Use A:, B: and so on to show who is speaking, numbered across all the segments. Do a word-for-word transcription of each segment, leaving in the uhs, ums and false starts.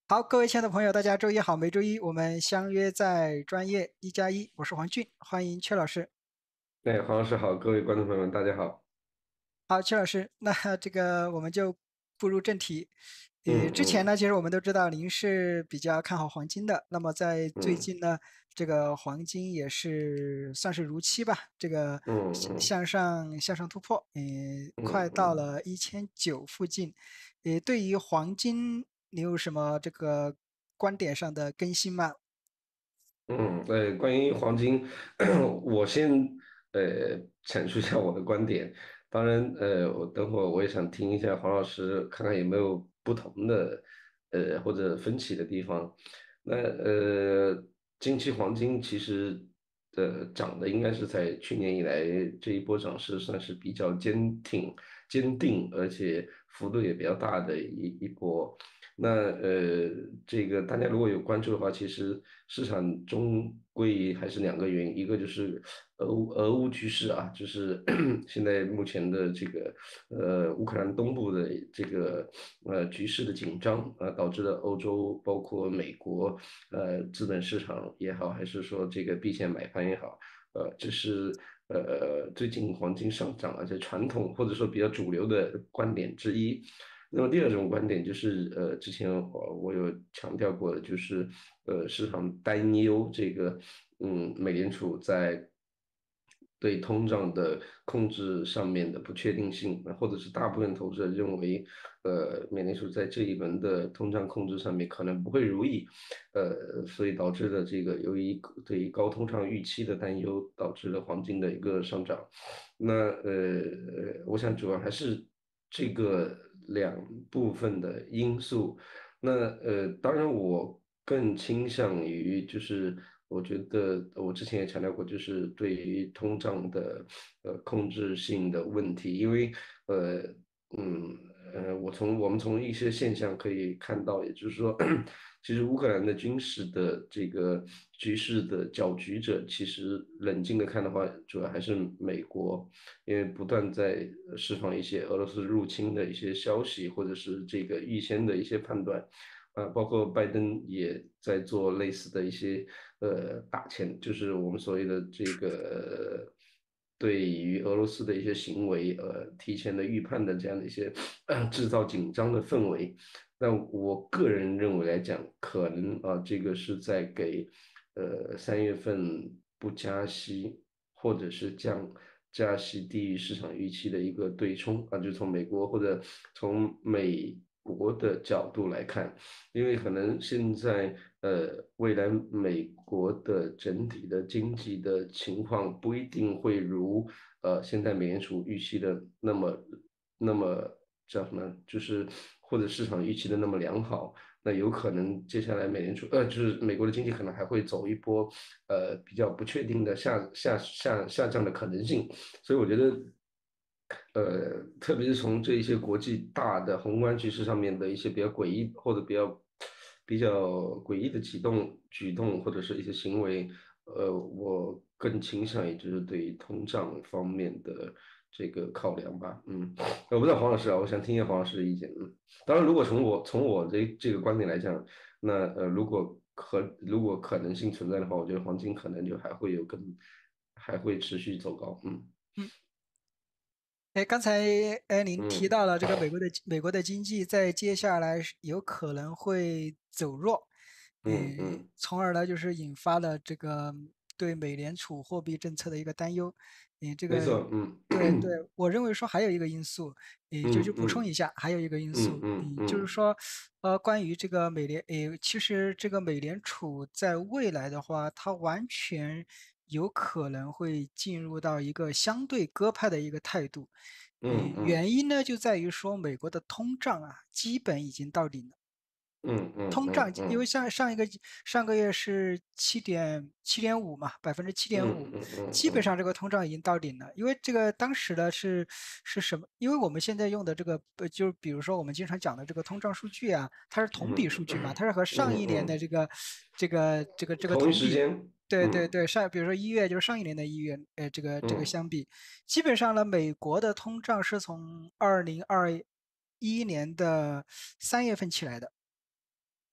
A: 好，各位亲爱的朋友，大家周一好。每周一我们相约在专业一加一，我是黄俊，欢迎阙老师。
B: 哎，黄老师好，各位观众朋友们，大家好。
A: 好，阙老师，那这个我们就步入正题。呃，
B: 嗯嗯
A: 之前呢，其实我们都知道您是比较看好黄金的。那么在最
B: 嗯
A: 近呢，这个黄金也是算是如期吧，这个向
B: 嗯嗯
A: 向上向上突破，呃，快到
B: 嗯嗯
A: 了一千九附近。呃，对于黄金，你有什么这个观点上的更新吗？
B: 嗯，呃，关于黄金，我先呃阐述一下我的观点。当然，呃，我等会儿我也想听一下黄老师，看看有没有不同的呃或者分歧的地方。那呃，近期黄金其实呃涨的应该是在去年以来这一波涨势算是比较坚挺、坚定，而且幅度也比较大的一一波。那呃，这个大家如果有关注的话，其实市场终归还是两个原因，一个就是俄乌俄乌局势啊，就是现在目前的这个呃乌克兰东部的这个呃局势的紧张啊，导致了欧洲包括美国呃资本市场也好，还是说这个避险买盘也好，呃，这是呃最近黄金上涨啊，这传统或者说比较主流的观点之一。那么第二种观点就是，呃，之前我我有强调过的，就是呃，市场担忧这个，嗯，美联储在对通胀的控制上面的不确定性，或者是大部分投资者认为，呃，美联储在这一轮的通胀控制上面可能不会如意，呃，所以导致了这个由于对于高通胀预期的担忧，导致了黄金的一个上涨。那呃，我想主要还是这个两部分的因素。那呃，当然我更倾向于就是，我觉得我之前也强调过，就是对于通胀的呃控制性的问题，因为呃嗯呃，我从我们从一些现象可以看到，也就是说，其实乌克兰的军事的这个局势的搅局者，其实冷静的看的话，主要还是美国。因为不断在呃释放一些俄罗斯入侵的一些消息，或者是这个预先的一些判断，啊，包括拜登也在做类似的一些呃打前，就是我们所谓的这个呃对于俄罗斯的一些行为，呃，提前的预判的这样的一些呃制造紧张的氛围。那我个人认为来讲，可能啊，这个是在给呃三月份不加息或者是降加息低于市场预期的一个对冲啊，就从美国或者从美国的角度来看，因为可能现在呃未来美国的整体的经济的情况不一定会如呃现在美联储预期的那么那么叫什么，就是或者市场预期的那么良好。那有可能接下来美联储呃，就是美国的经济可能还会走一波呃比较不确定的下下下下降的可能性，所以我觉得呃，特别是从这一些国际大的宏观局势上面的一些比较诡异或者比较比较诡异的举动举动或者是一些行为，呃，我更倾向于就是对于通胀方面的这个考量吧，嗯，我不知道黄老师啊，我想听一下黄老师的意见，嗯。当然，如果从我从我这这个观点来讲，那呃，如果可如果可能性存在的话，我觉得黄金可能就还会有更还会持续走高。嗯
A: 嗯。哎，刚才哎，您提
B: 嗯
A: 到了这个美国的美国的经济在接下来是有可能会走弱，嗯，
B: 嗯嗯，
A: 从而呢就是引发了这个对美联储货币政策的一个担忧。嗯，这个
B: 没错，嗯
A: 对对，我认为说还有一个因素，也就就补充
B: 嗯嗯
A: 一下，还有一个因
B: 嗯
A: 素，嗯，就是
B: 嗯嗯
A: 说，呃，关于这个美联，诶，其实这个美联储在未来的话，它完全有可能会进入到一个相对鸽派的一个态度。嗯，
B: 嗯嗯
A: 原因呢就在于说美国的通胀啊，基本已经到顶了。
B: 嗯嗯
A: 通胀，因为
B: 嗯嗯
A: 上上一个上个月是七点七点五嘛，百分之七点五，
B: 嗯嗯嗯
A: 基本上
B: 嗯
A: 这个通胀已经到顶了。因为这个当时的是是什么？因为我们现在用的这个，呃，就比如说我们经常讲的这个通胀数据啊，它是同比数据嘛，它是和上一年的
B: 嗯嗯，
A: 这个这个这个这个
B: 同一
A: 同比。
B: 时间，嗯
A: 对对对，上比如说一月就是上一年的一月，呃，这个这个
B: 嗯
A: 相比，基本上呢，美国的通胀是从二零二一年的三月份起来的。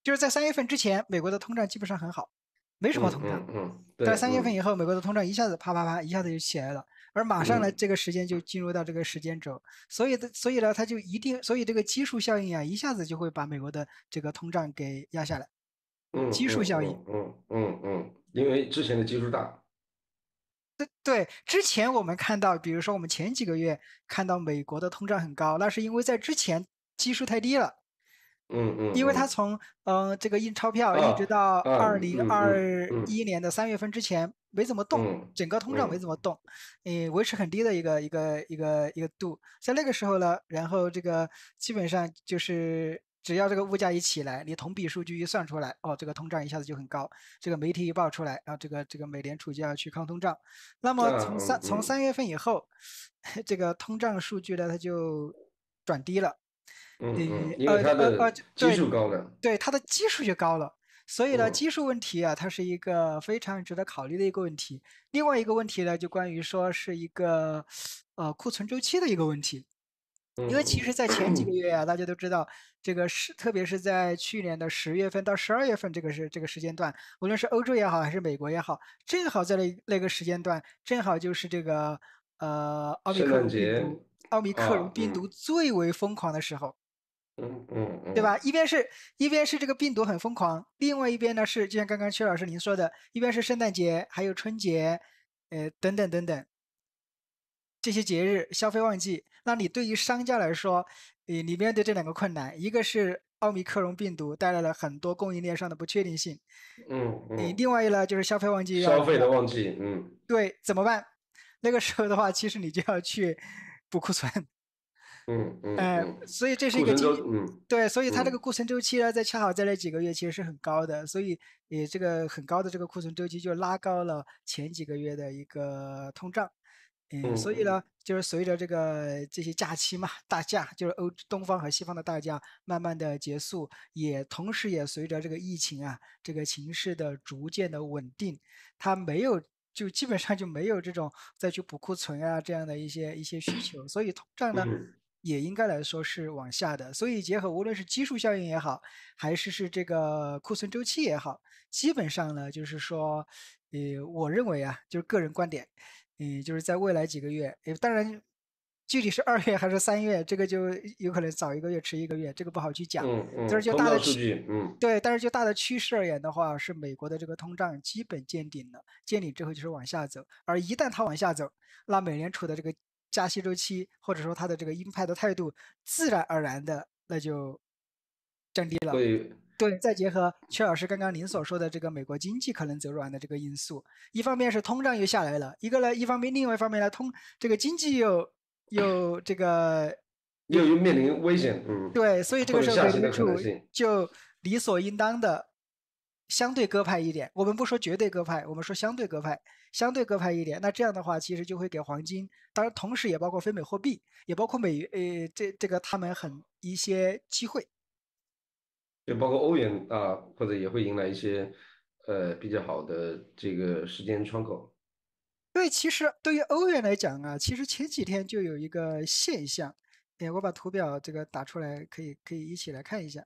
A: 就是在三月份之前，美国的通胀基本上很好，没什么
B: 嗯
A: 通胀。
B: 嗯嗯，
A: 在
B: 对，嗯
A: 三月份以后，美国的通胀一下子啪啪啪一下子就起来了，而马上呢，
B: 嗯
A: 这个时间就进入到这个时间轴，所以的，所以呢，它就一定，所以这个基数效应啊，一下子就会把美国的这个通胀给压下来。
B: 嗯
A: 基数效应，
B: 嗯嗯嗯嗯嗯，因为之前的基数大。
A: 对，之前我们看到，比如说我们前几个月看到美国的通胀很高，那是因为在之前基数太低了。
B: 嗯嗯
A: 因为它
B: 嗯，
A: 从嗯、呃这个印钞票一直
B: 啊
A: 到
B: 啊，
A: 二零
B: 嗯嗯
A: 二
B: 嗯
A: 一年的三月份之前没怎么动，
B: 嗯
A: 整个通胀没
B: 嗯
A: 怎么动，诶，维持很低的一个一个一个一个度。在那个时候呢，然后这个基本上就是只要这个物价一起来，你同比数据一算出来，哦，这个通胀一下子就很高。这个媒体一报出来，啊，这个这个美联储就要去抗通胀。那么
B: 啊
A: 从三
B: 嗯嗯
A: 从三月份以后，这个通胀数据呢，它就转低了。
B: 嗯嗯，因为
A: 呃呃
B: 它的
A: 呃呃，
B: 基
A: 对
B: 数高了。
A: 对，它的基数就高了，所以呢，
B: 嗯
A: 基数问题啊，它是一个非常值得考虑的一个问题。另外一个问题呢，就关于说是一个呃库存周期的一个问题。因为其实，
B: 嗯
A: 在前几个
B: 嗯
A: 月啊，大家都知道，这个是特别是在去年的十月份到十二月份这个是这个时间段，无论是欧洲也好，还是美国也好，正好在那那个时间段，正好就是这个呃奥密
B: 圣
A: 克
B: 诞节
A: 戎病毒奥密克戎
B: 啊，
A: 病毒
B: 嗯
A: 最为疯狂的时候。
B: 嗯嗯
A: 对吧？
B: 嗯
A: 一边是一边是这个病毒很疯狂，另外一边呢是就像刚刚薛老师您说的，一边是圣诞节，还有春节，呃等等等等这些节日消费旺季。那你对于商家来说，呃，你面对这两个困难，一个是奥密克戎病毒带来了很多供应链上的不确定性，呃，
B: 嗯嗯，
A: 另外一呢就是消费旺季要
B: 消费的
A: 来了，
B: 旺季。嗯
A: 对，怎么办？那个时候的话，其实你就要去补库存。
B: 嗯嗯
A: 呃，
B: 嗯，
A: 所以这是一
B: 库存周。
A: 个经济，
B: 嗯
A: 对，所以它这个
B: 嗯
A: 库存周期呢，在恰好在那几个月其实是很高的，所以也这个很高的这个库存周期就拉高了前几个月的一个通胀。嗯，所以呢，
B: 嗯
A: 就是随着这个这些假期嘛，大假就是欧东方和西方的大假慢慢的结束，也同时也随着这个疫情啊这个形势的逐渐的稳定，它没有就基本上就没有这种再去补库存啊这样的一些一些需求，所以通胀呢
B: 嗯
A: 也应该来说是往下的。所以结合无论是基数效应也好，还是是这个库存周期也好，基本上呢就是说，呃，我认为啊，就是个人观点。嗯，就是在未来几个月，呃，当然，具体是二月还是三月，这个就有可能早一个月迟一个月，这个不好去讲。
B: 嗯嗯，
A: 但是就
B: 通
A: 大的趋，
B: 胀数据。嗯
A: 对，但是就大的趋势而言的话，是美国的这个通胀基本见顶了，见顶之后就是往下走，而一旦它往下走，那美联储的这个加息周期或者说它的这个鹰派的态度，自然而然的那就
B: 会。
A: 对，再结合薛老师刚刚您所说的这个美国经济可能走软的这个因素，一方面是通胀又下来了，一个呢，一方面另外一方面呢，通这个经济又又这个
B: 又又面临危险。嗯，
A: 对，所以这个时候
B: 或者下行的可能
A: 美联储
B: 性。
A: 就理所应当的相对鸽派一点。我们不说绝对鸽派，我们说相对鸽派，相对鸽派一点。那这样的话，其实就会给黄金，当然同时也包括非美货币，也包括美呃这这个他们很一些机会。
B: 就包括欧元啊，或者也会迎来一些呃比较好的这个时间窗口。
A: 对，其实对于欧元来讲啊，其实前几天就有一个现象，哎，我把图表这个打出来，可以可以一起来看一下。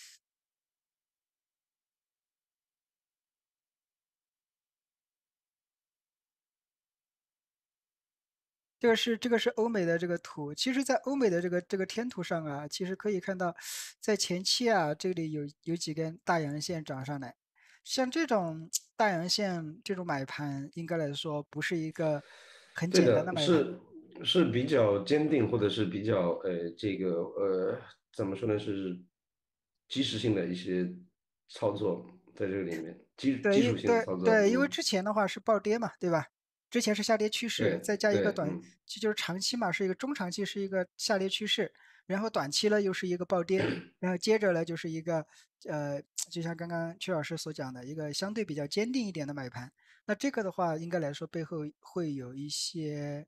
A: 这个是这个是欧美的这个图，其实，在欧美的这个这个天图上啊，其实可以看到，在前期啊，这里有有几根大阳线涨上来，像这种大阳线这种买盘，应该来说不是一个很简单的
B: 对的，
A: 买盘。
B: 是是比较坚定，或者是比较呃这个呃怎么说呢，是及时性的一些操作在这个里面，基
A: 对，
B: 基础
A: 因
B: 性的操作。
A: 对对，因为
B: 嗯，
A: 之前的话是暴跌嘛，对吧？之前是下跌趋势，
B: 对
A: 再加一个
B: 对。
A: 短，
B: 嗯
A: 其就是长期嘛，是一个中长期是一个下跌趋势，然后短期呢又是一个暴跌，然后接着呢就是一个呃，就像刚刚曲老师所讲的一个相对比较坚定一点的买盘。那这个的话，应该来说背后会有一些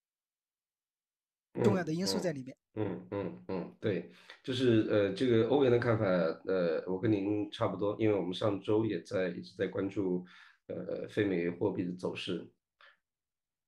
A: 重要的因素在
B: 嗯嗯
A: 里面。
B: 嗯嗯嗯，对，就是呃，这个欧元的看法，呃，我跟您差不多，因为我们上周也在一直在关注呃非美货币的走势。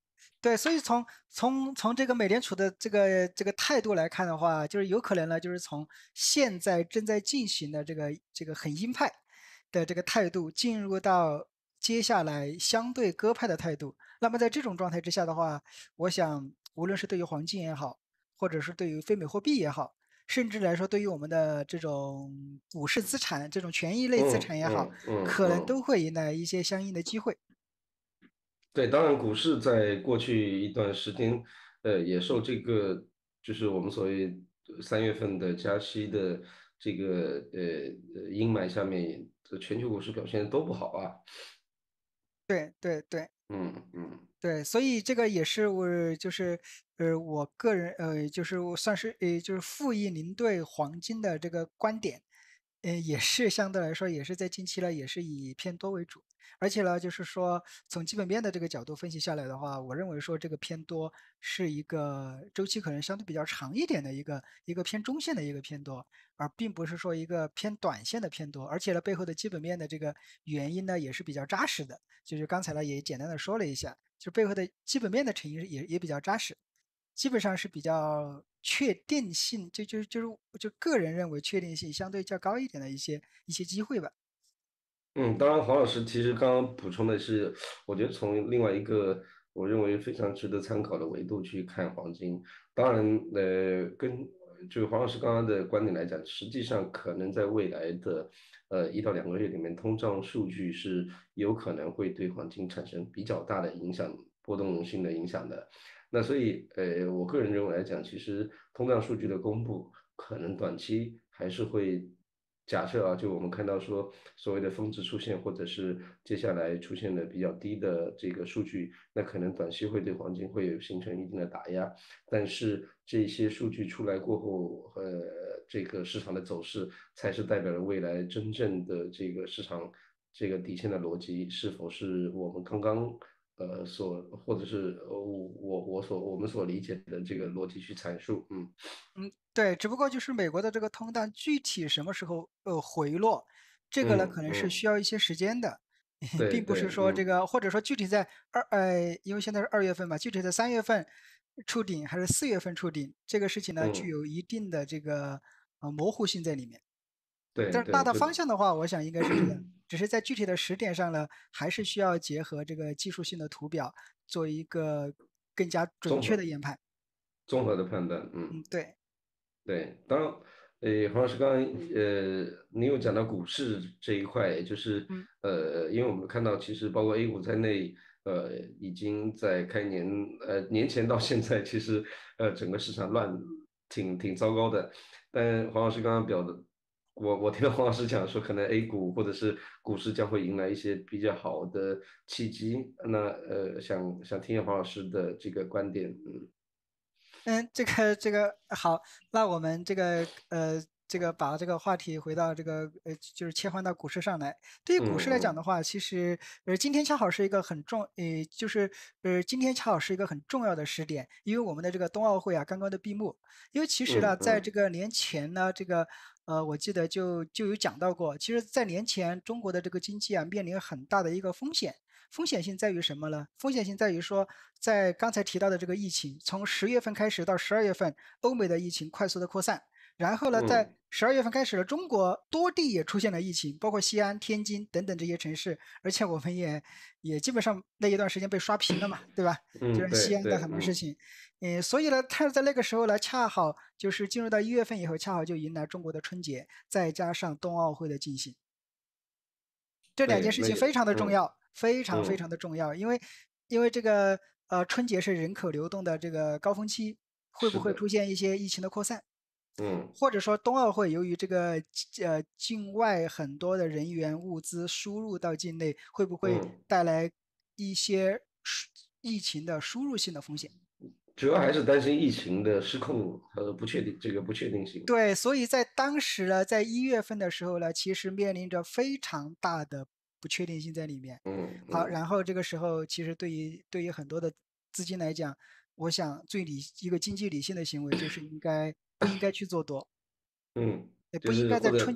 A: 对，所以从从从这个美联储的这个这个态度来看的话，就是有可能呢，就是从现在正在进行的这个这个很鹰派的这个态度，进入到接下来相对鸽派的态度。那么在这种状态之下的话，我想无论是对于黄金也好，或者是对于非美货币也好，甚至来说对于我们的这种股市资产、这种权益类资
B: 嗯
A: 产也好，
B: 嗯嗯
A: 可能都
B: 嗯。
A: 会迎来一些相应的机会。
B: 对，当然，股市在过去一段时间，呃，也受这个就是我们所谓三月份的加息的这个呃呃阴霾下面，这全球股市表现都不好啊。
A: 对对对。
B: 嗯嗯
A: 对，所以这个也是我就是呃，我个人呃，就是我算是呃，就是复议您对黄金的这个观点，呃，也是相对来说也是在近期呢，也是以偏多为主。而且呢，就是说从基本面的这个角度分析下来的话，我认为说这个偏多是一个周期可能相对比较长一点的一个一个偏中线的一个偏多，而并不是说一个偏短线的偏多。而且呢，背后的基本面的这个原因呢，也是比较扎实的。就是刚才呢也简单的说了一下。就背后的基本面的成因也也比较扎实，基本上是比较确定性，就就就是就个人认为确定性相对较高一点的一些一些机会吧。
B: 嗯，当然，黄老师其实刚刚补充的是，我觉得从另外一个我认为非常值得参考的维度去看黄金。当然，呃，跟就是黄老师刚刚的观点来讲，实际上可能在未来的呃一到两个月里面，通胀数据是有可能会对黄金产生比较大的影响，波动性的影响的。那所以，呃，我个人认为来讲，其实通胀数据的公布，可能短期还是会假设啊，就我们看到说所谓的峰值出现，或者是接下来出现的比较低的这个数据，那可能短期会对黄金会有形成一定的打压。但是这些数据出来过后，呃，这个市场的走势才是代表了未来真正的这个市场这个底线的逻辑是否是我们刚刚。呃，所或者是呃我我我所我们所理解的这个逻辑去阐述，嗯
A: 嗯，对，只不过就是美国的这个通胀具体什么时候呃回落，这个呢可能是
B: 嗯嗯，
A: 需要一些时间的，并不是
B: 对对，嗯
A: 说这个或者说具体在二呃，因为现在是二月份嘛，具体在三月份触顶还是四月份触顶，这个事情呢具
B: 嗯，
A: 有一定的这个呃模糊性在里面。
B: 对对，
A: 但是大的
B: 就
A: 方向的话，我想应该是这样，只是在具体的时点上呢，还是需要结合这个技术性的图表做一个更加准
B: 综合
A: 确的研判。
B: 综合的判断，嗯。
A: 嗯，对。
B: 对，当然，呃，黄老师刚刚，呃，你有讲到股市这一块，就是
A: 嗯。
B: 呃，因为我们看到其实包括 A 股在内，呃，已经在开年，呃，年前到现在，其实呃，整个市场乱，挺挺糟糕的。但黄老师刚刚表的，我我听到黄老师讲说，可能 A 股或者是股市将会迎来一些比较好的契机。那呃，想想听听黄老师的这个观点，嗯
A: 嗯，这个这个好，那我们这个呃，这个把这个话题回到这个呃，就是切换到股市上来。对于股市来讲
B: 嗯
A: 的话，其实呃，今天恰好是一个很重，呃，就是呃，今天恰好是一个很重要的时点，因为我们的这个冬奥会啊刚刚的闭幕。因为其实呢，在这
B: 嗯嗯
A: 个年前呢，这个呃，我记得就就有讲到过，其实在年前中国的这个经济啊面临很大的一个风险。风险性在于什么呢？风险性在于说，在刚才提到的这个疫情，从十月份开始到十二月份，欧美的疫情快速的扩散，然后呢，在
B: 嗯。
A: 十二月份开始了，中国多地也出现了疫情，包括西安、天津等等这些城市，而且我们也也基本上那一段时间被刷屏了嘛，对吧？就
B: 嗯，
A: 是西
B: 对对，
A: 安的很多事
B: 嗯
A: 情，嗯，所以呢，它在那个时候呢，恰好就是进入到一月份以后，恰好就迎来中国的春节，再加上冬奥会的进行。这两件
B: 对，
A: 事情非
B: 那个，嗯
A: 常的重要，非常非常
B: 嗯，
A: 的重要。因为因为这个，呃，春节是人口流动的这个高峰期，会不会
B: 是的，
A: 出现一些疫情的扩散？
B: 嗯
A: 或者说冬奥会由于这个呃境外很多的人员物资输入到境内，会不会
B: 嗯，
A: 带来一些输疫情的输入性的风险？
B: 主要还是担心疫情的失控和不确定这个不确定性。
A: 对，所以在当时呢，在一月份的时候呢，其实面临着非常大的不确定性在里面。好，
B: 嗯嗯
A: 然后这个时候其实对于对于很多的资金来讲，我想最理一个经济理性的行为就是应该不应该去做多，
B: 嗯，
A: 也不
B: 就
A: 应该
B: 是或者，
A: 在春节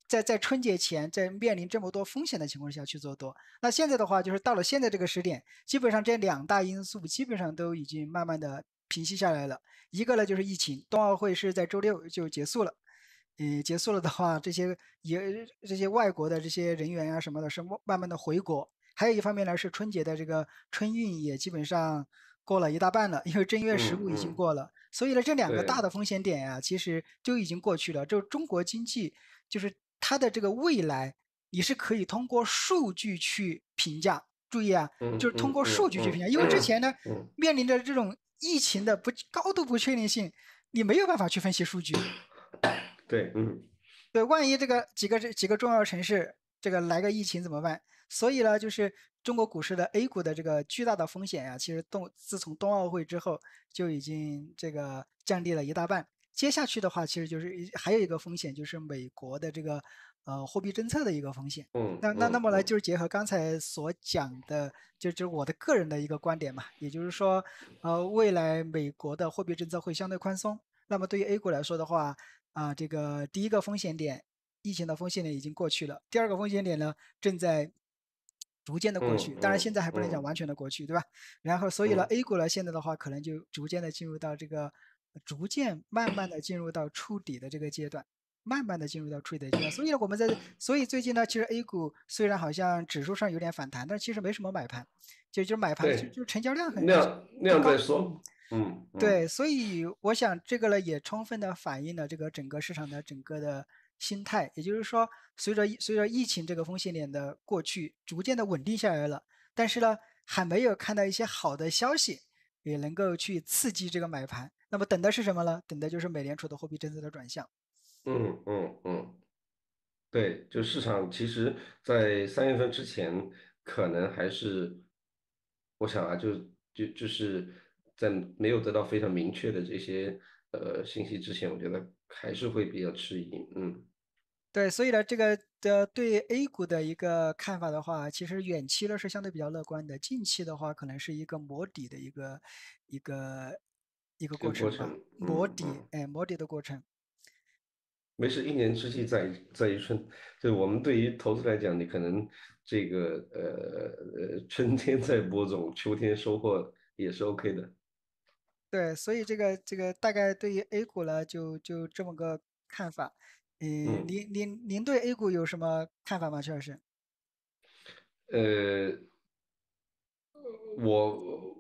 A: 在在春节前，在面临这么多风险的情况下去做多。那现在的话，就是到了现在这个时点，基本上这两大因素基本上都已经慢慢的平息下来了。一个呢就是疫情，冬奥会是在周六就结束了。呃，结束了的话，这些也这些外国的这些人员啊什么的，是慢慢的回国。还有一方面呢，是春节的这个春运也基本上过了一大半了，因为正月十五已经
B: 嗯嗯，
A: 过了，所以呢，这两个大
B: 对，
A: 的风险点呀，其实就已经过去了。就中国经济，就是它的这个未来，你是可以通过数据去评价。注意啊，
B: 嗯
A: 就是通过数
B: 嗯嗯
A: 据去评价，因为之前
B: 嗯
A: 呢，
B: 嗯，
A: 面临着这种疫情的不高度不确定性，你没有办法去分析数据。
B: 对，嗯
A: 对，万一这个几个这几个重要城市这个来个疫情怎么办？所以呢，就是中国股市的 A 股的这个巨大的风险呀、其实冬自从冬奥会之后就已经这个降低了一大半。接下去的话，其实就是一还有一个风险，就是美国的这个呃货币政策的一个风险。
B: 嗯
A: 那那那么呢，
B: 嗯嗯
A: 就是结合刚才所讲的，就就是我的个人的一个观点嘛，也就是说，呃，未来美国的货币政策会相对宽松。那么对于 A 股来说的话，啊，这个第一个风险点，疫情的风险点已经过去了。第二个风险点呢，正在逐渐的过去，当然现
B: 嗯嗯
A: 在还不能讲
B: 嗯
A: 完全的过去，对吧？然后所以呢
B: 嗯
A: ，A 股呢现在的话，可能就逐渐的进入到这个，逐渐慢慢的进入到触底的这个阶段。慢慢的进入到触底的阶段，所以呢，我们在，所以最近呢，其实 A 股虽然好像指数上有点反弹，但其实没什么买盘，就就买盘就
B: 对，
A: 就成交量很
B: 那样那样再
A: 不高，嗯，
B: 说，嗯嗯
A: 对，所以我想这个呢，也充分的反映了这个整个市场的整个的心态。也就是说，随着随着疫情这个风险点的过去，逐渐的稳定下来了，但是呢，还没有看到一些好的消息，也能够去刺激这个买盘。那么等的是什么呢？等的就是美联储的货币政策的转向。
B: 嗯嗯嗯。对，就市场其实，在三月份之前，可能还是，我想啊，就就就是在没有得到非常明确的这些呃信息之前，我觉得还是会比较迟疑。嗯
A: 对，所以呢，这个的对 A 股的一个看法的话，其实远期呢是相对比较乐观的，近期的话可能是一个磨底的一个一个一个
B: 这
A: 过程吧，
B: 个过程，
A: 磨底，
B: 嗯嗯，
A: 哎，磨底的过程。
B: 没事，一年之计在于在于春。就我们对于投资来讲，你可能这个呃呃春天在播种，秋天收获也是 OK 的。
A: 对，所以这个这个大概对于 A 股呢，就就这么个看法。嗯，
B: 嗯
A: 您您您对 A 股有什么看法吗，徐老师？
B: 呃，我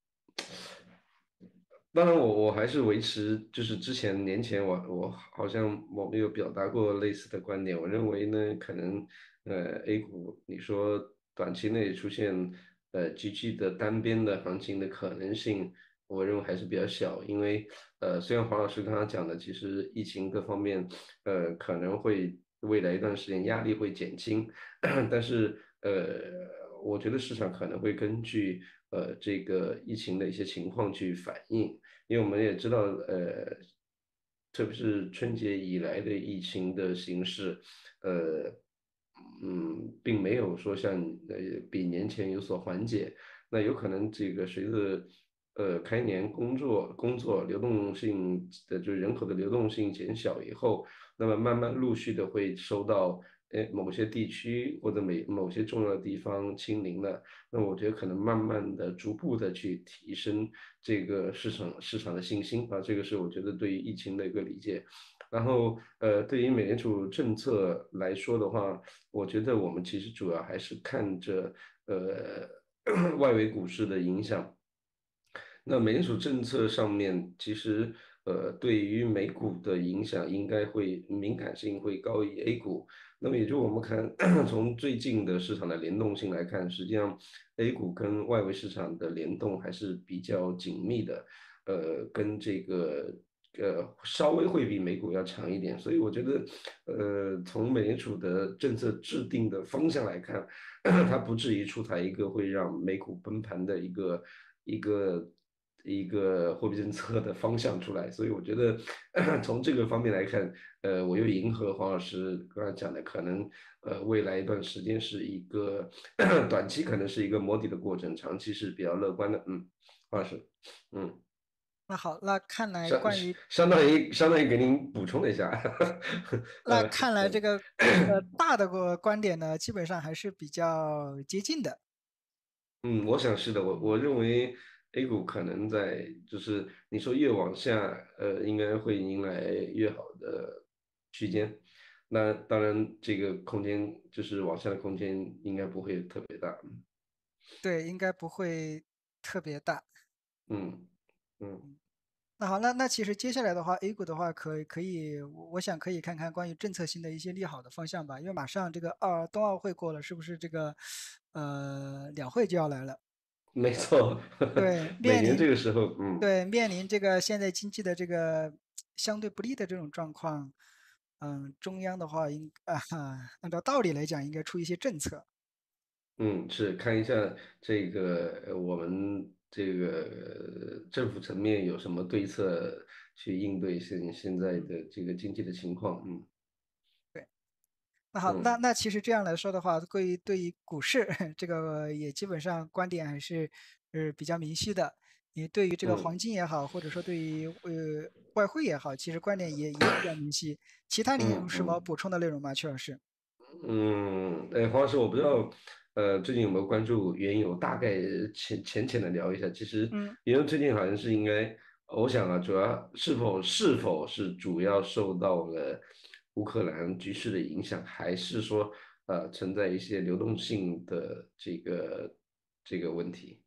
B: 当然我，我还是维持，就是之前年前我我好像我没有表达过类似的观点。我认为呢，可能呃 A 股你说短期内出现呃急剧的单边的行情的可能性，我认为还是比较小。因为呃虽然黄老师刚刚讲的，其实疫情各方面呃可能会未来一段时间压力会减轻，但是呃我觉得市场可能会根据呃这个疫情的一些情况去反应。因为我们也知道，呃，特别是春节以来的疫情的形势，呃，嗯，并没有说像呃比年前有所缓解。那有可能这个随着呃开年工作工作流动性的就是人口的流动性减小以后，那么慢慢陆续的会收到。呃，某些地区或者每某些重要的地方清零了，那我觉得可能慢慢的、逐步的去提升这个市场市场的信心啊，这个是我觉得对于疫情的一个理解。然后，呃，对于美联储政策来说的话，我觉得我们其实主要还是看着呃外围股市的影响。那美联储政策上面，其实呃，对于美股的影响应该会敏感性会高于 A 股。那么也就我们看，从最近的市场的联动性来看，实际上 A 股跟外围市场的联动还是比较紧密的，呃，跟这个。呃，稍微会比美股要强一点，所以我觉得，呃，从美联储的政策制定的方向来看，它不至于出台一个会让美股崩盘的一个一个一个货币政策的方向出来，所以我觉得从这个方面来看，呃，我又迎合黄老师刚才讲的，可能呃未来一段时间是一个短期可能是一个摸底的过程，长期是比较乐观的，嗯，黄老师，嗯
A: 那好，那看来
B: 相
A: 关于
B: 相当于相当于给您补充了一下，
A: 那
B: 呃
A: 看来这
B: 呃
A: 个呃大的个观点呢，基本上还是比较接近的。
B: 嗯，我想是的，我我
A: 嗯，
B: 认为 A 股可能在就是你说越往下，呃，应该会迎来越好的区间。那当然，这个空间就是往下的空间应该不会特别大。
A: 对，应该不会特别大。
B: 嗯嗯
A: 那好，那那其实接下来的话，A 股的话可以可以，我我想可以看看关于政策性的一些利好的方向吧，因为马上这个二冬奥会过了，是不是这个呃两会就要来了？
B: 没错，
A: 对，
B: 每年这
A: 面临
B: 个时候，嗯
A: 对面临这个现在经济的这个相对不利的这种状况，嗯，中央的话应啊，按照道理来讲，应该出一些政策。
B: 嗯，是看一下这个呃我们这个呃政府层面有什么对策去应对现现在
A: 嗯，
B: 的这个经济的情况，嗯
A: 对。那好，那
B: 嗯
A: 那其实这样来说的话，对于对于股市这个也基本上观点还是呃比较明晰的。你对于这个黄
B: 嗯
A: 金也好，或者说对于呃外汇也好，其实观点也也比较明晰。其他你有什么
B: 嗯嗯
A: 补充的内容吗，曲老师？
B: 嗯，哎，黄老师，我不知道，呃，最近有没有关注原油？大概浅浅浅的聊一下。其实
A: 嗯。
B: 原油最近好像是应该，我想啊，主要是否是否是主要受到了乌克兰局势的影响，还是说呃存在一些流动性的这个这个问题？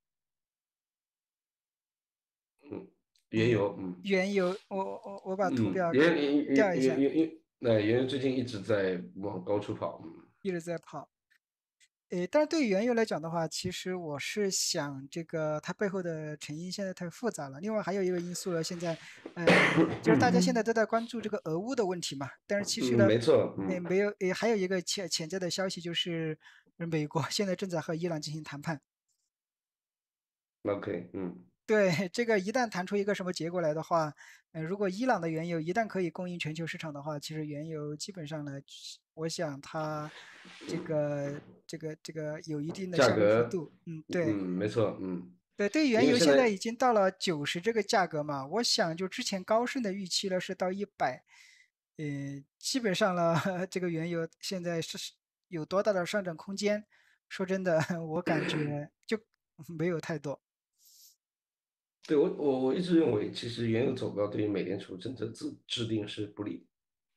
B: 嗯，原
A: 嗯，
B: 油，嗯
A: 原油，我我我把图
B: 嗯，
A: 表给
B: 原原原
A: 调一下，
B: 原原原，那原油最近一直在往高处跑，嗯
A: 一直在跑。诶，但是对于原油来讲的话，其实我是想这个它背后的成因现在太复杂了。另外还有一个因素呢，现在呃，就是大家现在都在关注这个俄乌的问题嘛。但是其实
B: 嗯，
A: 呢，
B: 没错，
A: 诶，
B: 嗯
A: 没有，诶，还有一个潜潜在的消息就是，呃美国现在正在和伊朗进行谈判。
B: ，OK，嗯。
A: 对，这个一旦谈出一个什么结果来的话，呃，如果伊朗的原油一旦可以供应全球市场的话，其实原油基本上呢，我想它这个这个这个有一定的下落幅
B: 价格，
A: 度。嗯，
B: 嗯，
A: 对
B: 没错，嗯，
A: 对，对，原
B: 因为现在，
A: 油现在已经到了九十这个价格嘛，我想就之前高盛的预期呢是到一百，呃，基本上呢，这个原油现在是是有多大的上涨空间？说真的，我感觉就没有太多。
B: 对我我我一直认为，其实原油走高对于美联储政策制制定是不利，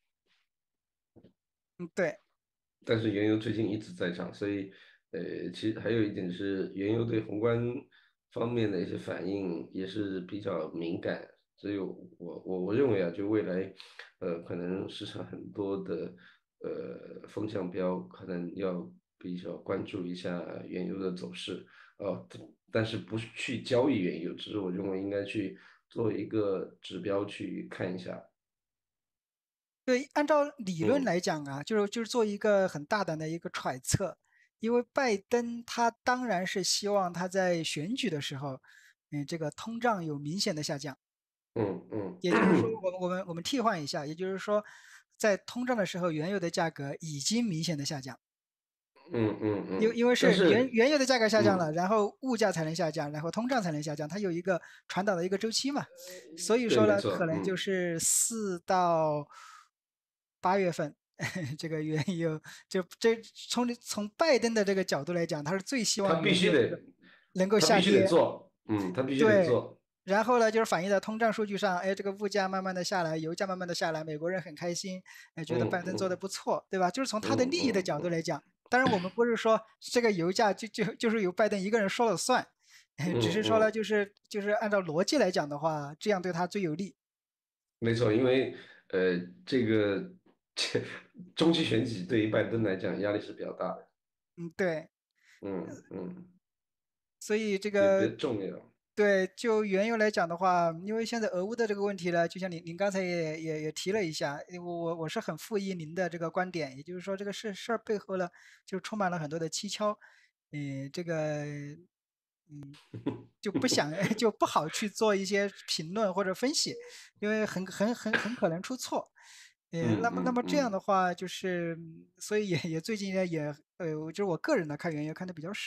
A: 嗯，对。
B: 但是原油最近一直在涨，所以呃，其实还有一点是原油对宏观方面的一些反应也是比较敏感，所以我我我认为啊，就未来呃，可能市场很多的呃风向标可能要比较关注一下原油的走势，呃，但是不是去交易原油，只是我认为应该去做一个指标去看一下，
A: 对，按照理论
B: 嗯
A: 来讲啊，就是就是做一个很大胆的一个揣测，因为拜登他当然是希望他在选举的时候，嗯，这个通胀有明显的下降。
B: 嗯嗯
A: 也就是说，我们我们我们替换一下，也就是说，在通胀的时候，原油的价格已经明显的下降，
B: 嗯嗯
A: 因为因
B: 嗯，
A: 为是原
B: 但是
A: 原油的价格下降了，
B: 嗯。
A: 然后物价才能下降，然后通胀才能下降，它有一个传导的一个周期嘛。所以
B: 对，
A: 说呢，
B: 没错，
A: 可能就
B: 嗯，
A: 是四到八月份，这个原油就这从从拜登的这个角度来讲，他是最希
B: 他
A: 望
B: 必须得，
A: 原油这个能够
B: 他必须得
A: 下跌。
B: 做，嗯，他必须得
A: 对，
B: 做，
A: 然后呢，就是反映在通胀数据上，哎，这个物价慢慢的下来，油价慢慢的下来，美国人很开心，哎，觉得拜登做的
B: 嗯嗯
A: 不错，对吧？就是从他的
B: 嗯
A: 利益的
B: 嗯嗯
A: 角度来讲，当然我们不是说这个油价就就就是由拜登一个人说了算，哎只是说呢，
B: 嗯嗯，
A: 就是就是按照逻辑来讲的话，这样对他最有利。
B: 没错，因为呃，这个这中期选举对于拜登来讲压力是比较大的，
A: 嗯，对，
B: 嗯嗯，
A: 所以这
B: 也比
A: 个
B: 较重要，
A: 对，就原油来讲的话，因为现在俄乌的这个问题呢，就像您您刚才也也也提了一下，我我我是很复议您的这个观点，也就是说这个事事儿背后呢，就充满了很多的蹊跷，嗯，这个嗯就不想就不好去做一些评论或者分析，因为很很很很可能出错。呃，
B: 嗯
A: 那么那么这样的
B: 嗯嗯。
A: 话，就是所以也也最近呢也呃，就是我个人呢看原油看的比较少。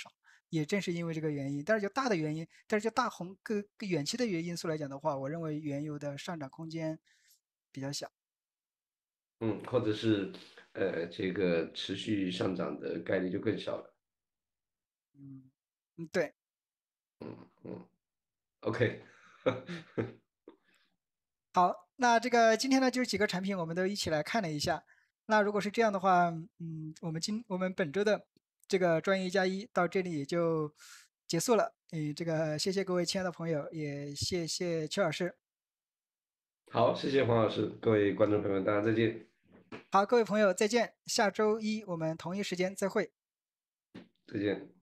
A: 也正是因为这个原因。但是就大的原因，但是就大宏个个远期的原因素来讲的话，我认为原油的上涨空间比较小。
B: 嗯，或者是呃这个持续上涨的概率就更小了。
A: 嗯嗯，对。
B: 嗯，OK。
A: 嗯。好，那这个今天呢，就是几个产品我们都一起来看了一下。那如果是这样的话，嗯，我们今我们本周的这个专业加一到这里也就结束了。嗯，这个谢谢各位亲爱的朋友，也谢谢邱老师。
B: 好，谢谢黄老师，各位观众朋友们，大家再见。
A: 好，各位朋友再见，下周一我们同一时间再会。
B: 再见。